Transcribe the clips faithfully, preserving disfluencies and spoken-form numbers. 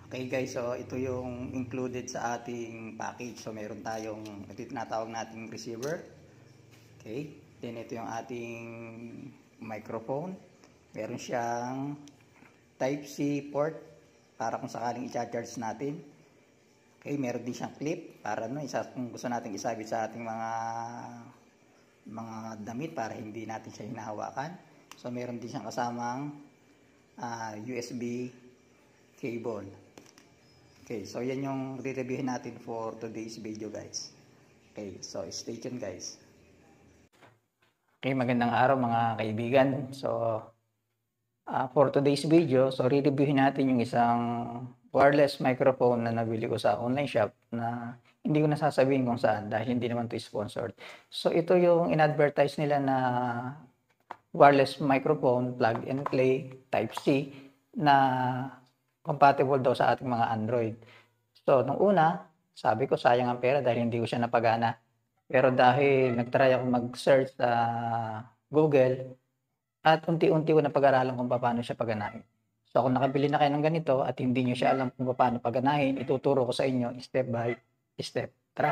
Okay guys, so ito yung included sa ating package. So meron tayong, ito yung tinatawag nating receiver. Okay, then ito yung ating microphone. Meron siyang type C port para kung sakaling i-charge natin. Okay, meron din siyang clip para no, isa, kung gusto natin isabit sa ating mga mga damit para hindi natin siya hinahawakan. So meron din siyang kasamang uh, U S B cable. Okay, so yan yung re-reviewin natin for today's video guys. Okay, so stay tuned guys. Okay, magandang araw mga kaibigan. So uh, for today's video, so re-reviewin natin yung isang wireless microphone na nabili ko sa online shop na hindi ko nasasabihin kung saan dahil hindi naman ito sponsored. So ito yung in-advertise nila na wireless microphone, plug and play, type C na compatible daw sa ating mga Android. So, nung una, sabi ko sayang ang pera dahil hindi ko siya napagana. Pero dahil nagtry ako mag-search sa Google at unti-unti ko napag-aralan kung paano siya paganahin. So, kung nakabili na kayo ng ganito at hindi nyo siya alam kung paano paganahin, ituturo ko sa inyo step by step. Tara!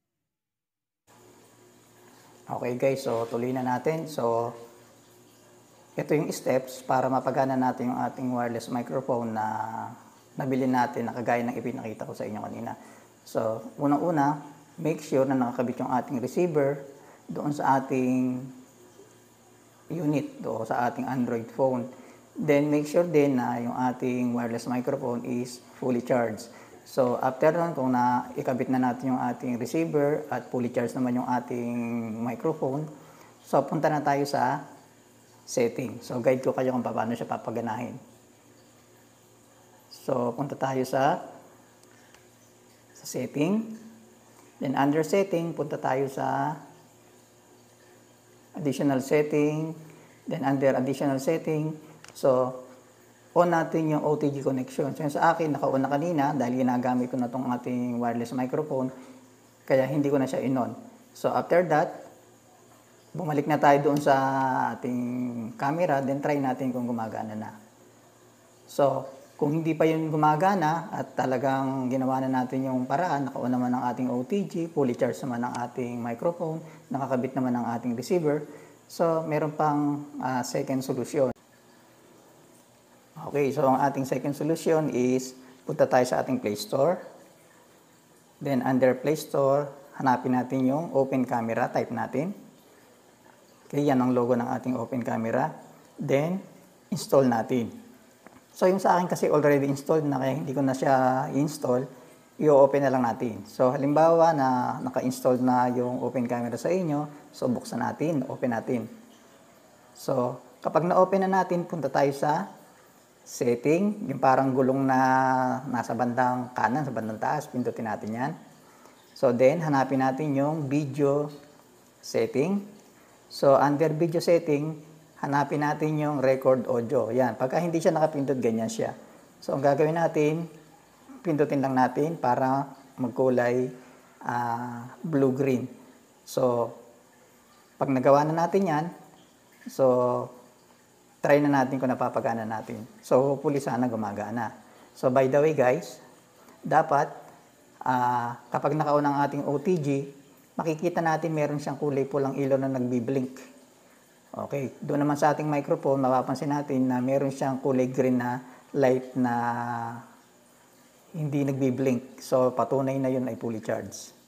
Okay guys, so tuloy na natin. So, ito yung steps para mapagana natin yung ating wireless microphone na nabili natin na kagaya ng ipinakita ko sa inyo kanina. So, unang-una, make sure na nakakabit yung ating receiver doon sa ating unit, doon sa ating Android phone. Then, make sure din na yung ating wireless microphone is fully charged. So, after nun, kung na ikabit na natin yung ating receiver at fully charged naman yung ating microphone, so punta na tayo sa setting. So, guide ko kayo kung paano siya papaganahin. So, punta tayo sa sa setting. Then, under setting, punta tayo sa additional setting. Then, under additional setting, so, on natin yung O T G connection. So, sa akin, naka-on na kanina dahil ginagamit ko na itong ating wireless microphone. Kaya, hindi ko na siya in-on. So, after that, bumalik na tayo doon sa ating camera, then try natin kung gumagana na. So, kung hindi pa yun gumagana at talagang ginawa na natin yung paraan, naka-on naman ang ating O T G, fully charged naman ang ating microphone, nakakabit naman ang ating receiver, so meron pang uh, second solution. Okay, so ang ating second solution is punta tayo sa ating Play Store. Then under Play Store, hanapin natin yung open camera, type natin. Okay, yan ang logo ng ating open camera. Then, install natin. So, yung sa akin kasi already installed na kaya hindi ko na siya install, i-open na lang natin. So, halimbawa na naka-install na yung open camera sa inyo, so buksan natin, open natin. So, kapag na-open na natin, punta tayo sa setting, yung parang gulong na nasa bandang kanan, sa bandang taas, pindutin natin yan. So, then, hanapin natin yung video setting. So, under video setting, hanapin natin yung record audio. Yan. Pagka hindi siya nakapindot, ganyan siya. So, ang gagawin natin, pindutin lang natin para magkulay uh, blue-green. So, pag nagawa na natin yan, so, try na natin kung napapagana natin. So, hopefully sana gumagana. So, by the way guys, dapat, uh, kapag naka-on ang ating O T G, makikita natin meron siyang kulay pulang ilaw na nagbi-blink. Okay, doon naman sa ating microphone, mapapansin natin na meron siyang kulay green na light na hindi nagbi-blink. So, patunay na yun ay fully charged.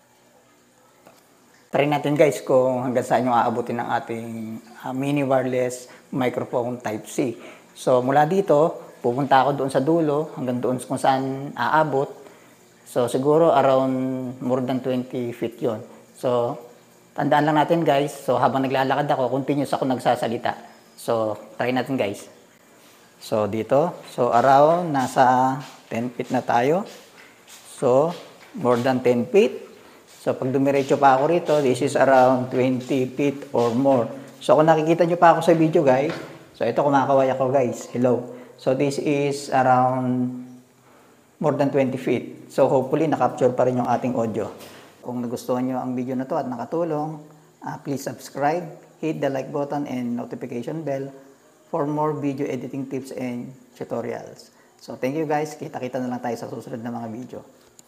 Try natin guys kung hanggang saan yung aabutin ng ating uh, mini wireless microphone type C. So, mula dito, pupunta ako doon sa dulo, hanggang doon kung saan aabot. So, siguro around more than twenty feet yon. So, tandaan lang natin guys. So, habang naglalakad ako, continuous ako nagsasalita. So, try natin guys. So, dito. So, around nasa ten feet na tayo. So, more than ten feet. So, pag dumiretso pa ako rito, this is around twenty feet or more. So, kung nakikita nyo pa ako sa video guys, so, ito kumakaway ako guys. Hello. So, this is around more than twenty feet. So, hopefully, nakapture pa rin yung ating audio. Kung nagustuhan nyo ang video na to at nakatulong, uh, please subscribe, hit the like button and notification bell for more video editing tips and tutorials. So thank you guys. Kita-kita na lang tayo sa susunod na mga video.